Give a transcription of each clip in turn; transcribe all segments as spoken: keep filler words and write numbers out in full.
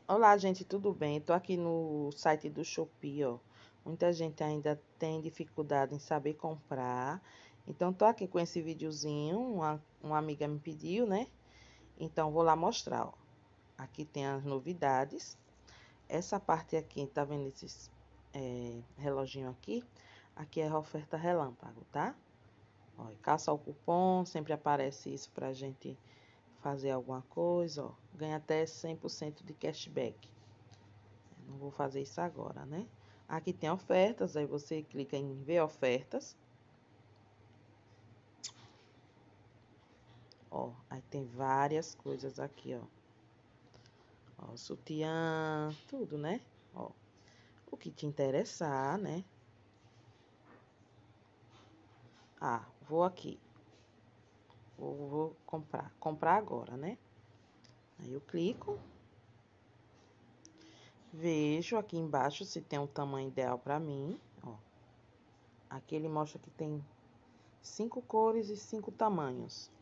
Olá, gente, tudo bem? Tô aqui no site do Shopee, ó. Muita gente ainda tem dificuldade em saber comprar. Então, tô aqui com esse videozinho, uma, uma amiga me pediu, né? Então, vou lá mostrar, ó. Aqui tem as novidades. Essa parte aqui, tá vendo esses é, reloginho aqui? Aqui é a oferta relâmpago, tá? Ó, caça o cupom, sempre aparece isso pra gente fazer alguma coisa, ó. Ganha até cem por cento de cashback. Não vou fazer isso agora, né? Aqui tem ofertas, aí você clica em ver ofertas. Ó, aí tem várias coisas aqui, ó. Ó, sutiã, tudo, né? Ó, o que te interessar, né? Ah, vou aqui. Vou, vou comprar. Comprar agora, né? Aí eu clico. Vejo aqui embaixo se tem um tamanho ideal pra mim, ó. Aqui ele mostra que tem cinco cores e cinco tamanhos.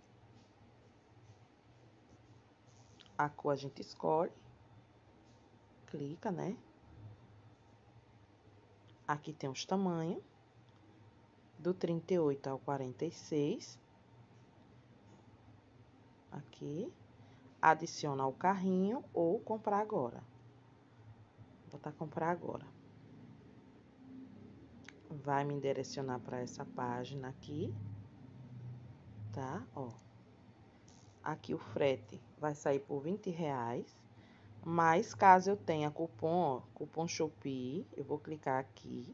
A cor a gente escolhe. Clica, né? Aqui tem os tamanhos. Do trinta e oito ao quarenta e seis. Aqui. Adiciona ao carrinho ou comprar agora. Vou botar comprar agora. Vai me direcionar para essa página aqui. Tá? Ó. Aqui o frete vai sair por vinte reais. Mas caso eu tenha cupom, ó, cupom Shopee, eu vou clicar aqui.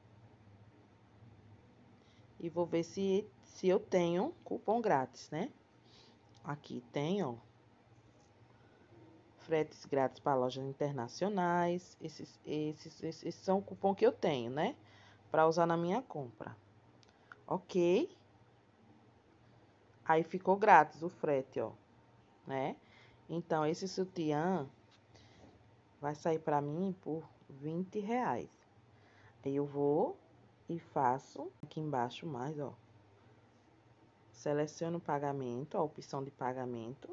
E vou ver se, se eu tenho cupom grátis, né? Aqui tem, ó. Fretes grátis para lojas internacionais. Esses, esses, esses são o cupom que eu tenho, né? Para usar na minha compra. Ok. Aí ficou grátis o frete, ó. Né? Então, esse sutiã vai sair para mim por vinte reais. Aí eu vou e faço aqui embaixo mais, ó. Seleciono o pagamento, a opção de pagamento.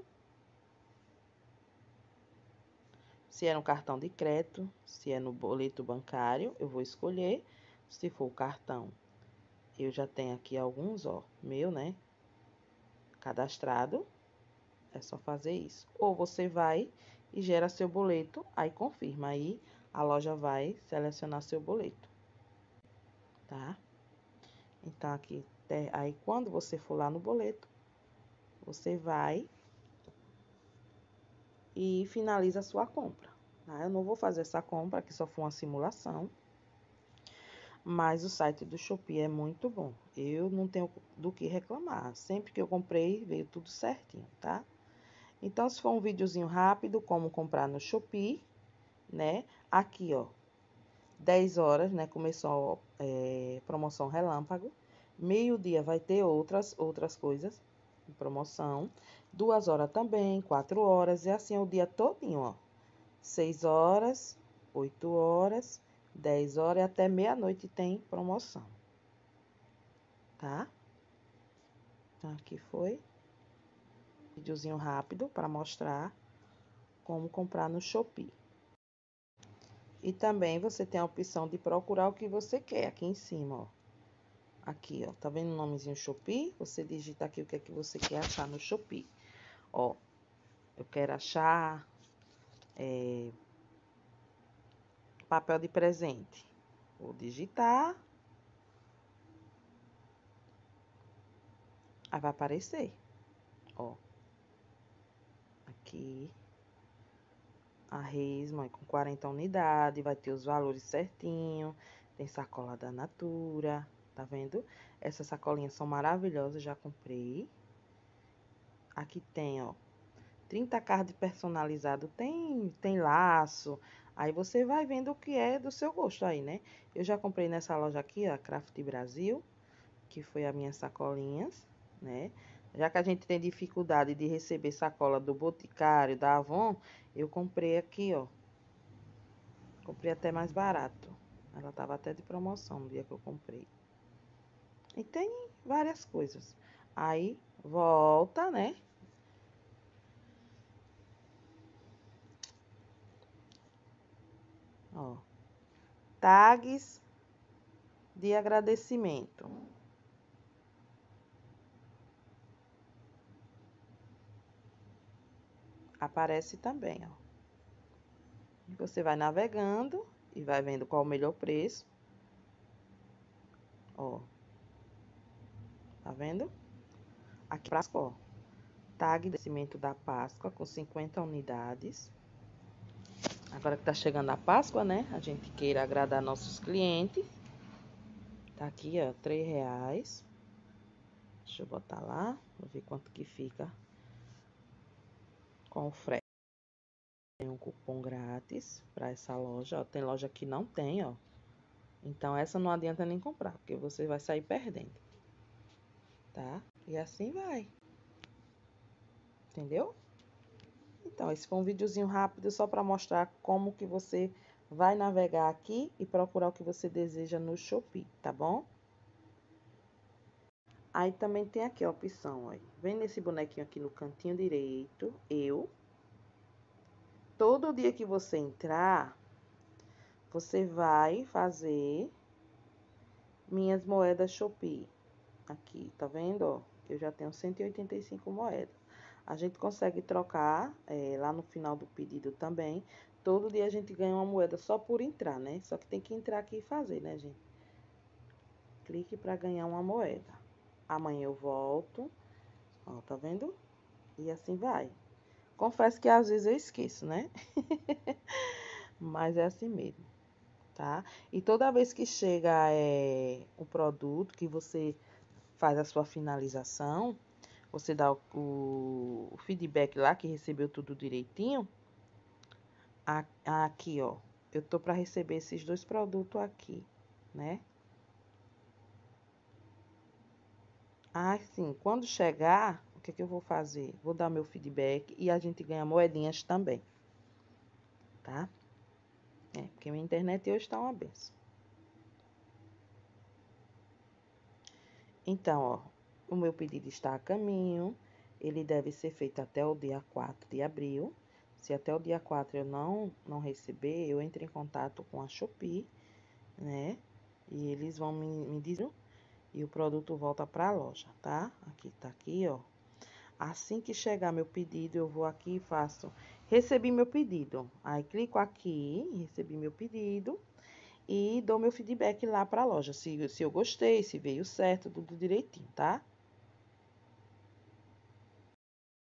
Se é no cartão de crédito, se é no boleto bancário, eu vou escolher. Se for o cartão, eu já tenho aqui alguns, ó, meu, né? Cadastrado. É só fazer isso. Ou você vai e gera seu boleto, aí confirma. Aí a loja vai selecionar seu boleto. Tá? Então, aqui, aí quando você for lá no boleto, você vai e finaliza a sua compra. Tá? Eu não vou fazer essa compra, que só foi uma simulação. Mas o site do Shopee é muito bom. Eu não tenho do que reclamar. Sempre que eu comprei, veio tudo certinho, tá? Então, se for um videozinho rápido, como comprar no Shopee, né? Aqui, ó, dez horas, né? Começou é, promoção relâmpago. Meio-dia vai ter outras, outras coisas em promoção. Duas horas também, quatro horas. E assim é o dia todinho, ó. Seis horas, oito horas, dez horas e até meia-noite tem promoção. Tá? Então, aqui foi videozinho rápido para mostrar como comprar no Shopee. E também você tem a opção de procurar o que você quer aqui em cima, ó. Aqui, ó, tá vendo o nomezinho Shopee? Você digita aqui o que é que você quer achar no Shopee. Ó, eu quero achar é, papel de presente. Vou digitar. Aí vai aparecer, ó. Aqui. A resma com quarenta unidades, vai ter os valores certinho. Tem sacola da Natura, tá vendo? Essas sacolinhas são maravilhosas, já comprei. Aqui tem, ó, trinta cards personalizados, tem, tem laço. Aí você vai vendo o que é do seu gosto aí, né? Eu já comprei nessa loja aqui, ó, Craft Brasil, que foi as minhas sacolinhas, né? Já que a gente tem dificuldade de receber sacola do Boticário, da Avon, eu comprei aqui, ó. Comprei até mais barato. Ela tava até de promoção no dia que eu comprei. E tem várias coisas. Aí, volta, né? Ó. Tags de agradecimento. Aparece também, ó. E você vai navegando e vai vendo qual o melhor preço. Ó. Tá vendo? Aqui pra ó. Tag de agradecimento da Páscoa com cinquenta unidades. Agora que tá chegando a Páscoa, né? A gente queira agradar nossos clientes. Tá aqui, ó, três reais. Deixa eu botar lá, pra ver quanto que fica com o frete. Tem um cupom grátis pra essa loja, ó. Tem loja que não tem, ó. Então, essa não adianta nem comprar, porque você vai sair perdendo. Tá? E assim vai. Entendeu? Então, esse foi um videozinho rápido só pra mostrar como que você vai navegar aqui e procurar o que você deseja no Shopee, tá bom? Aí também tem aqui a opção, ó. Vem nesse bonequinho aqui no cantinho direito, eu. Todo dia que você entrar, você vai fazer minhas moedas Shopee. Aqui, tá vendo, ó? Eu já tenho cento e oitenta e cinco moedas. A gente consegue trocar é, lá no final do pedido também. Todo dia a gente ganha uma moeda só por entrar, né? Só que tem que entrar aqui e fazer, né, gente? Clique para ganhar uma moeda. Amanhã eu volto. Ó, tá vendo? E assim vai. Confesso que às vezes eu esqueço, né? Mas é assim mesmo, tá? E toda vez que chega é, o produto, que você faz a sua finalização, você dá o, o, o feedback lá, que recebeu tudo direitinho. A, aqui, ó, eu tô para receber esses dois produtos aqui, né? Assim, quando chegar, o que que eu vou fazer? Vou dar meu feedback e a gente ganha moedinhas também, tá? É, porque minha internet hoje tá uma benção. Então, ó, o meu pedido está a caminho. Ele deve ser feito até o dia quatro de abril. Se até o dia quatro eu não, não receber, eu entro em contato com a Shopee, né? E eles vão me, me dizer e o produto volta para a loja, tá? Aqui tá aqui, ó. Assim que chegar meu pedido, eu vou aqui e faço recebi meu pedido. Aí clico aqui, recebi meu pedido e dou meu feedback lá para a loja, se, se eu gostei, se veio certo, tudo direitinho, tá?